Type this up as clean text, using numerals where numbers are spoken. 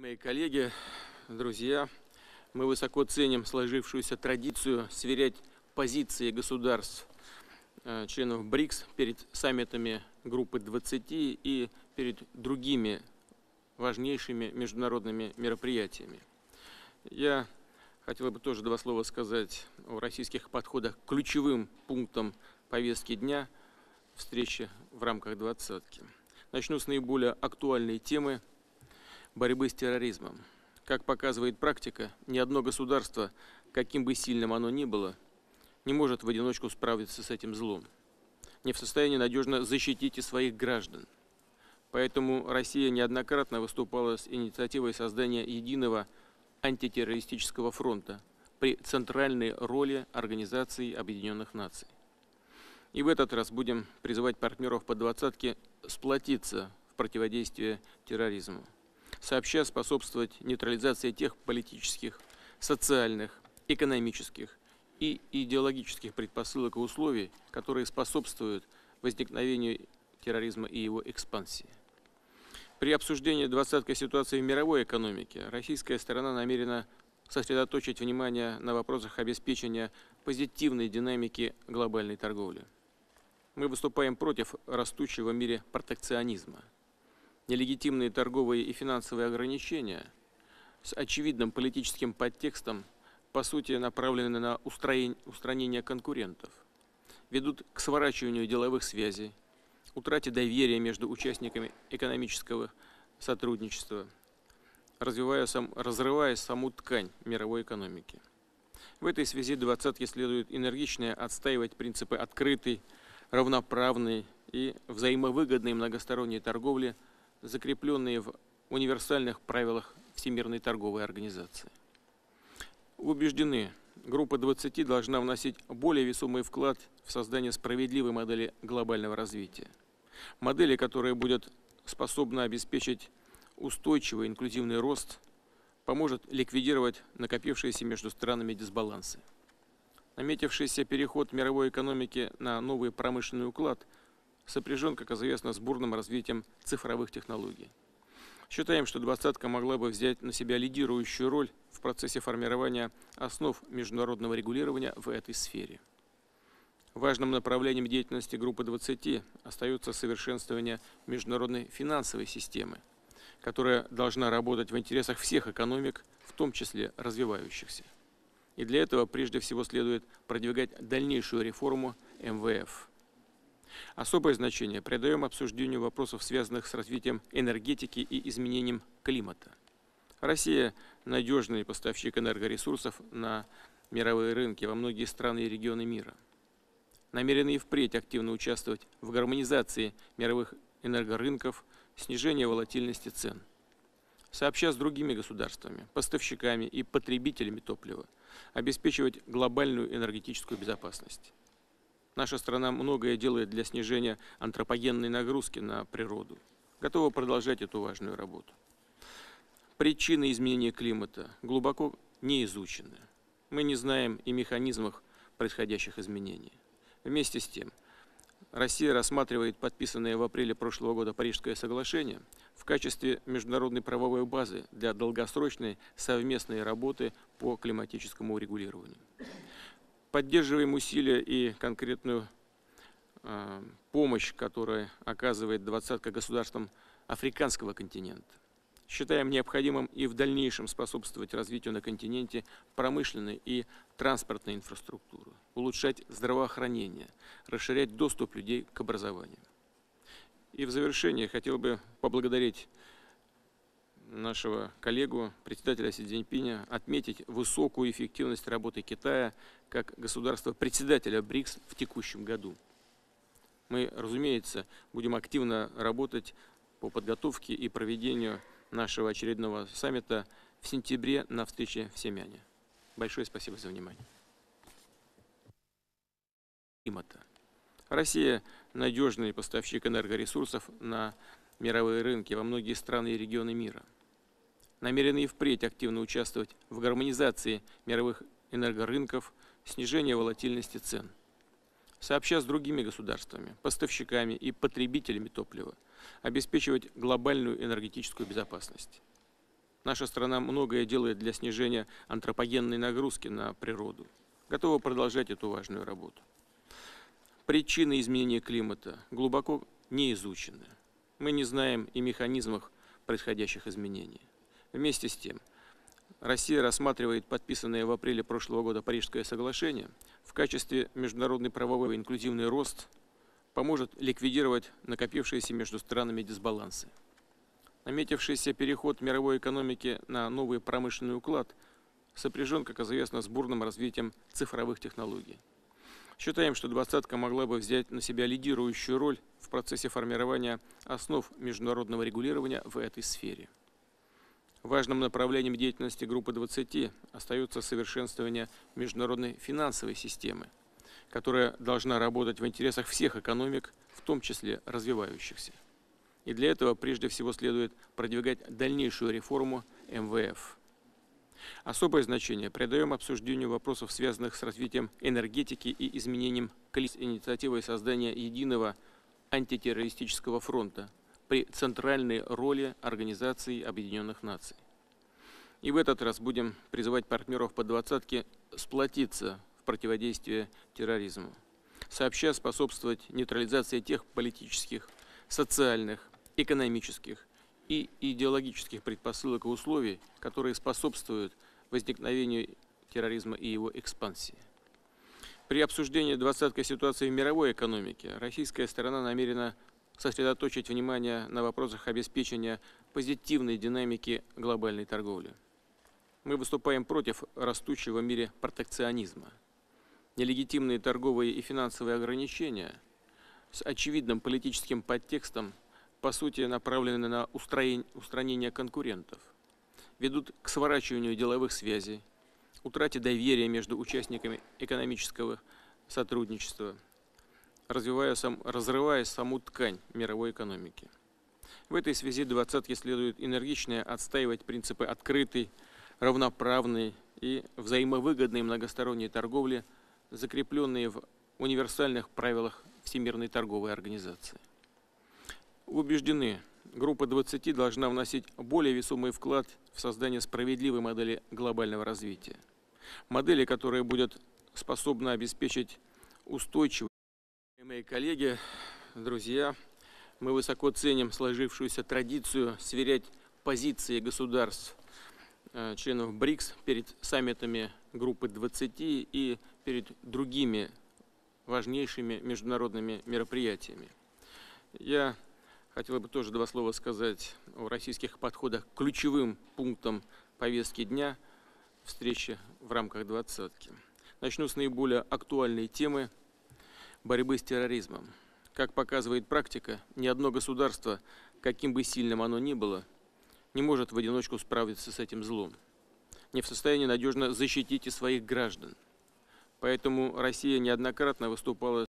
Мои коллеги, друзья, мы высоко ценим сложившуюся традицию сверять позиции государств, членов БРИКС перед саммитами группы 20 и перед другими важнейшими международными мероприятиями. Я хотел бы тоже два слова сказать о российских подходах к ключевым пунктам повестки дня встречи в рамках двадцатки. Начну с наиболее актуальной темы борьбы с терроризмом. Как показывает практика, ни одно государство, каким бы сильным оно ни было, не может в одиночку справиться с этим злом, не в состоянии надежно защитить и своих граждан. Поэтому Россия неоднократно выступала с инициативой создания единого антитеррористического фронта при центральной роли Организации Объединенных Наций. И в этот раз будем призывать партнеров по двадцатке сплотиться в противодействии терроризму, сообща способствовать нейтрализации тех политических, социальных, экономических и идеологических предпосылок и условий, которые способствуют возникновению терроризма и его экспансии. При обсуждении двадцаткой ситуации в мировой экономике российская сторона намерена сосредоточить внимание на вопросах обеспечения позитивной динамики глобальной торговли. Мы выступаем против растущего в мире протекционизма. Нелегитимные торговые и финансовые ограничения с очевидным политическим подтекстом, по сути, направлены на устранение конкурентов, ведут к сворачиванию деловых связей, утрате доверия между участниками экономического сотрудничества, разрывая саму ткань мировой экономики. В этой связи двадцатке следует энергично отстаивать принципы открытой, равноправной и взаимовыгодной многосторонней торговли, закрепленные в универсальных правилах Всемирной торговой организации. Убеждены, группа 20 должна вносить более весомый вклад в создание справедливой модели глобального развития. Модели, которая будет способна обеспечить устойчивый инклюзивный рост, поможет ликвидировать накопившиеся между странами дисбалансы. Наметившийся переход мировой экономики на новый промышленный уклад сопряжен, как известно, с бурным развитием цифровых технологий. Считаем, что двадцатка могла бы взять на себя лидирующую роль в процессе формирования основ международного регулирования в этой сфере. Важным направлением деятельности группы 20 остается совершенствование международной финансовой системы, которая должна работать в интересах всех экономик, в том числе развивающихся. И для этого прежде всего следует продвигать дальнейшую реформу МВФ. Особое значение придаем обсуждению вопросов, связанных с развитием энергетики и изменением климата. Россия – надежный поставщик энергоресурсов на мировые рынки во многие страны и регионы мира. Намерены и впредь активно участвовать в гармонизации мировых энергорынков, снижении волатильности цен. Сообща с другими государствами, поставщиками и потребителями топлива, обеспечивать глобальную энергетическую безопасность. Наша страна многое делает для снижения антропогенной нагрузки на природу. Готова продолжать эту важную работу. Причины изменения климата глубоко не изучены. Мы не знаем и механизмах происходящих изменений. Вместе с тем, Россия рассматривает подписанное в апреле прошлого года Парижское соглашение в качестве международной правовой базы для долгосрочной совместной работы по климатическому урегулированию. Поддерживаем усилия и конкретную помощь, которую оказывает двадцатка государствам африканского континента. Считаем необходимым и в дальнейшем способствовать развитию на континенте промышленной и транспортной инфраструктуры, улучшать здравоохранение, расширять доступ людей к образованию. И в завершение хотел бы поблагодарить нашего коллегу, председателя Си Цзиньпиня, отметить высокую эффективность работы Китая как государства-председателя БРИКС в текущем году. Мы, разумеется, будем активно работать по подготовке и проведению нашего очередного саммита в сентябре на встрече в Семяне. Большое спасибо за внимание. Россия – надежный поставщик энергоресурсов на мировые рынки во многие страны и регионы мира. Намерены и впредь активно участвовать в гармонизации мировых энергорынков, снижении волатильности цен. Сообща с другими государствами, поставщиками и потребителями топлива, обеспечивать глобальную энергетическую безопасность. Наша страна многое делает для снижения антропогенной нагрузки на природу. Готова продолжать эту важную работу. Причины изменения климата глубоко не изучены. Мы не знаем и механизмах происходящих изменений. Вместе с тем, Россия рассматривает подписанное в апреле прошлого года Парижское соглашение в качестве международный правовой инклюзивный рост поможет ликвидировать накопившиеся между странами дисбалансы. Наметившийся переход мировой экономики на новый промышленный уклад сопряжен, как известно, с бурным развитием цифровых технологий. Считаем, что двадцатка могла бы взять на себя лидирующую роль в процессе формирования основ международного регулирования в этой сфере. Важным направлением деятельности группы 20 остается совершенствование международной финансовой системы, которая должна работать в интересах всех экономик, в том числе развивающихся. И для этого прежде всего следует продвигать дальнейшую реформу МВФ. Особое значение придаем обсуждению вопросов, связанных с развитием энергетики и изменением инициативой создания единого антитеррористического фронта при центральной роли Организации Объединенных Наций. И в этот раз будем призывать партнеров по двадцатке сплотиться в противодействии терроризму, сообща способствовать нейтрализации тех политических, социальных, экономических и идеологических предпосылок и условий, которые способствуют возникновению терроризма и его экспансии. При обсуждении двадцаткой ситуации в мировой экономике российская сторона намерена сосредоточить внимание на вопросах обеспечения позитивной динамики глобальной торговли. Мы выступаем против растущего в мире протекционизма. Нелегитимные торговые и финансовые ограничения с очевидным политическим подтекстом по сути направлены на устранение конкурентов, ведут к сворачиванию деловых связей, утрате доверия между участниками экономического сотрудничества, разрывая саму ткань мировой экономики. В этой связи двадцатке следует энергично отстаивать принципы открытой, равноправной и взаимовыгодной многосторонней торговли, закрепленные в универсальных правилах Всемирной торговой организации. Убеждены, группа 20 должна вносить более весомый вклад в создание справедливой модели глобального развития. Модели, которая будет способна обеспечить устойчивость. Мои коллеги, друзья, мы высоко ценим сложившуюся традицию сверять позиции государств, членов БРИКС перед саммитами группы 20 и перед другими важнейшими международными мероприятиями. Я хотел бы тоже два слова сказать о российских подходах к ключевым пунктам повестки дня встречи в рамках двадцатки. Начну с наиболее актуальной темы борьбы с терроризмом. Как показывает практика, ни одно государство, каким бы сильным оно ни было, не может в одиночку справиться с этим злом, не в состоянии надежно защитить и своих граждан. Поэтому Россия неоднократно выступала